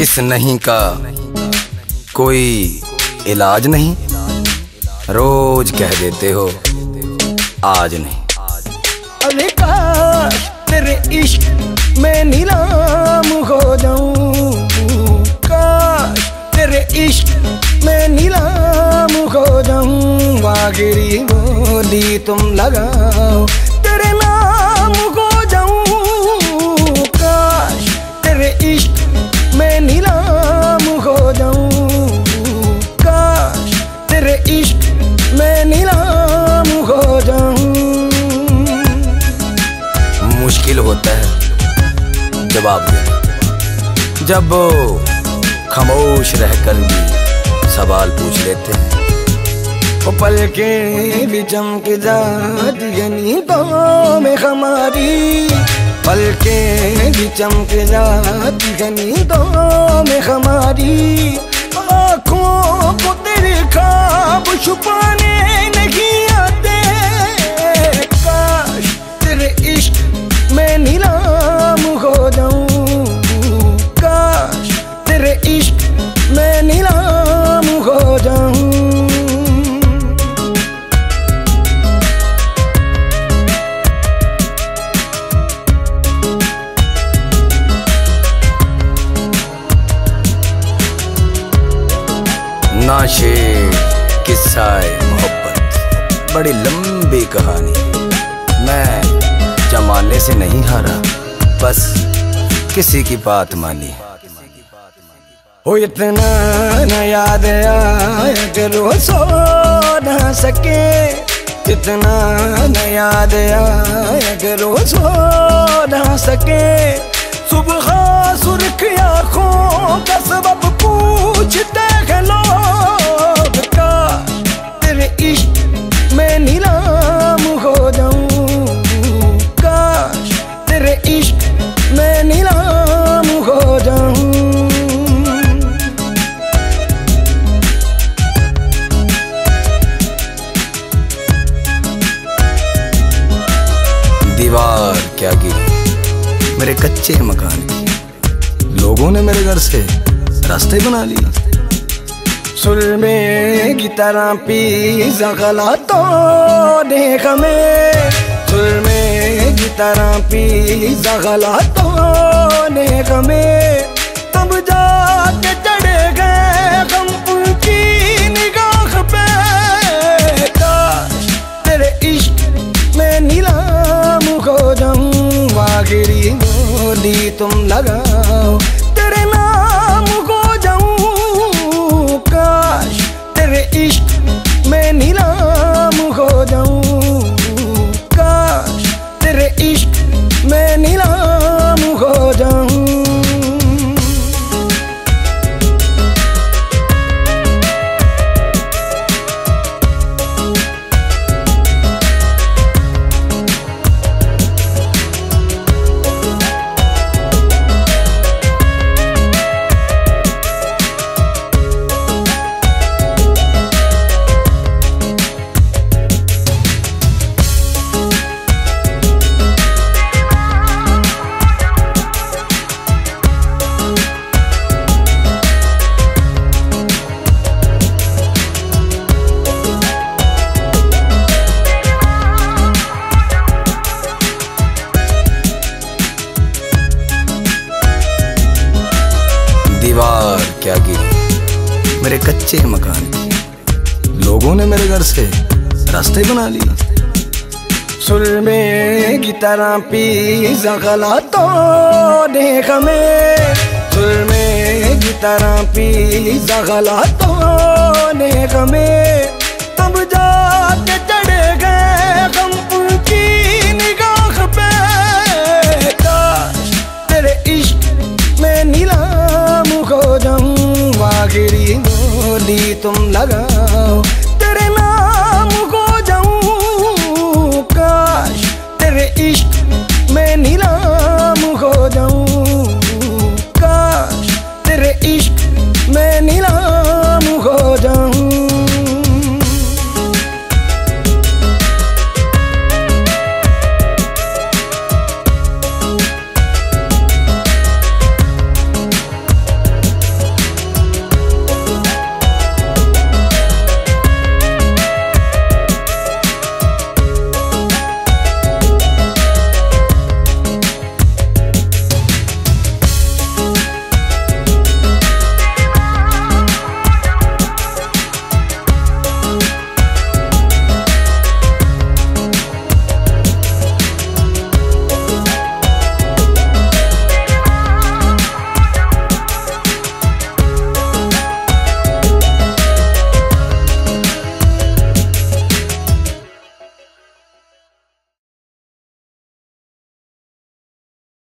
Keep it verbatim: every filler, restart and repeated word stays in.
इस नहीं का कोई इलाज नहीं, रोज कह देते हो आज नहीं। अरे काश तेरे इश्क में नीलाम हो जाऊं, काश तेरे इश्क में नीलाम हो जाऊं। आखिरी बोली तुम लगाओ तेरे नाम हो जाऊं, काश तेरे इश्क में नीलाम हो जाऊं, काश तेरे इश्क में नीलाम हो जाऊं। मुश्किल होता है जवाब देना, जब खामोश रहकर भी सवाल पूछ लेते हैं। वो पलके भी चमक जाती नींदों में हमारी, पलके भी चमक जाती नींदों में हमारी। आँखों को तेरे ख्वाब छुपाने नहीं आते, काश तेरे इश्क मैं नीलाम हो जाऊं, काश तेरे इश्क मैं नीलाम हो जाऊं। नाशे किस्सा-ए मोहब्बत बड़ी लंबी कहानी, मैं जमाने से नहीं हारा, बस किसी की बात मानी। हो इतना न याद आया कि रोज सो न सके, इतना न याद आया कि रोज सो न सके। सुबह सुर्ख आँखों का सबब पूछते हैं लोग, काश तेरे इश्क में नीलाम हो जाऊं, काश तेरे इश्क में नीलाम हो जाऊं। दीवार क्या गिरी मेरे कच्चे मकान की, लोगों ने मेरे घर से रास्ते बना लिए। सुलमे की तरह पीसा गलातों ने हमें, सुलमे की तरह पीसा गलातों ने हमें। तब जाके चढ़े गए हम उनकी निगाह पे, काश तेरे इश्क में नीलाम हो जाऊं। आखिरी बोली तुम लगाओ तेरे नाम हो जाऊं, काश तेरे इश्क में नीलाम हो जाऊं, काश तेरे इश्क में नीलाम हो जाऊं। दीवार क्या गिरी मेरे कच्चे मकान की, लोगों ने मेरे घर से रास्ते बना लिए। सुलमे की तरह पीसा गलातों ने हमें, सुलमे की तरह पीसा गलातों ने हमें। तब जाके चढ़े गए हम उनकी निगाह पे, काश तेरे इश्क में नीलाम हो जाऊं। आखिरी बोली तुम लगाओ तेरे नाम हो जाऊं, काश तेरे इश्क में नीलाम हो जाऊं, काश तेरे इश्क में नीलाम हो जाऊं।